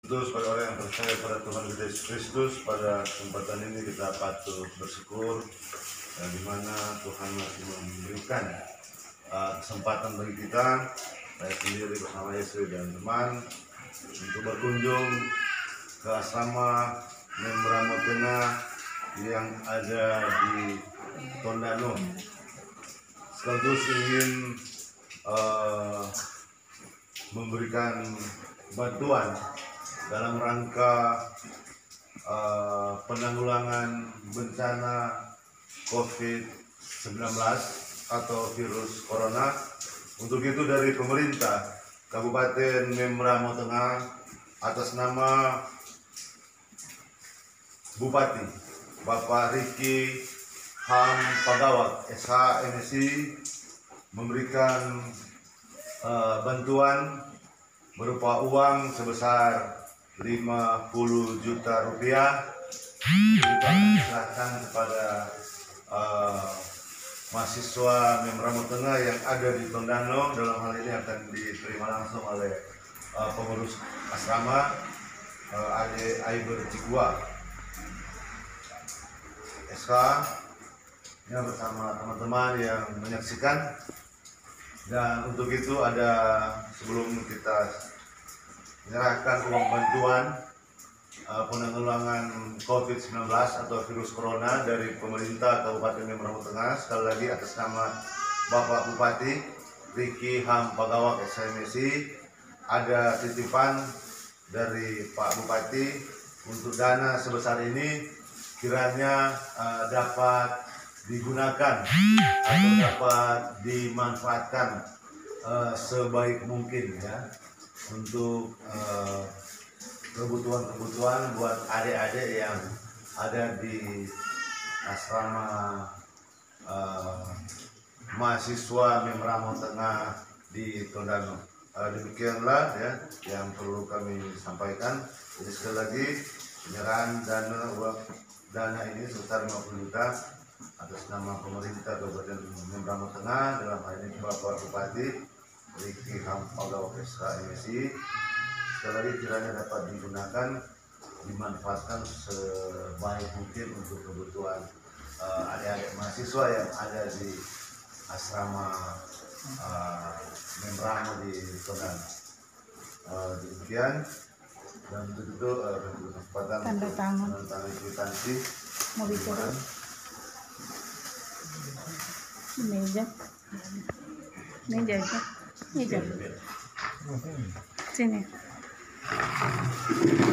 Terus pada orang yang percaya pada Tuhan kita Yesus Kristus, pada kesempatan ini kita patut bersyukur di mana Tuhan masih memberikan kesempatan bagi kita, saya sendiri bersama Yesus dan teman, untuk berkunjung ke asrama Membramo Tengah yang ada di Tondano. Sekaligus ingin memberikan bantuan dalam rangka penanggulangan bencana COVID-19 atau virus corona. Untuk itu dari pemerintah Kabupaten Membramo Tengah atas nama Bupati Bapak Riki Ham Pagawak SH MSI memberikan bantuan berupa uang sebesar 50 juta rupiah. Kita serahkan kepada mahasiswa Membramo Tengah yang ada di Tondano. Dalam hal ini akan diterima langsung oleh pengurus asrama Ade Aiber Cikua SK ya, bersama teman-teman yang menyaksikan. Dan untuk itu ada, sebelum kita menyerahkan uang bantuan penanggulangan COVID-19 atau virus corona dari pemerintah Kabupaten Membramo Tengah, sekali lagi atas nama Bapak Bupati Riki Ham Pagawak SMSI, ada titipan dari Pak Bupati untuk dana sebesar ini kiranya dapat digunakan atau dapat dimanfaatkan sebaik mungkin ya, untuk kebutuhan buat adik-adik yang ada di asrama mahasiswa Membramo Tengah di Tondano. Demikianlah ya yang perlu kami sampaikan. Jadi sekali lagi penyerahan dana ini sebesar 50 juta atas nama pemerintah Kabupaten Membramo Tengah, dalam hal ini Bapak Bupati Riki Ham Pagawak SH MSI. Sekali lagi kiranya dapat digunakan, dimanfaatkan sebaik mungkin untuk kebutuhan adik-adik mahasiswa yang ada di asrama Membramo di Tondano. Demikian, dan untuk itu kesempatan tanda tangan kwitansi mau bicara meja sini.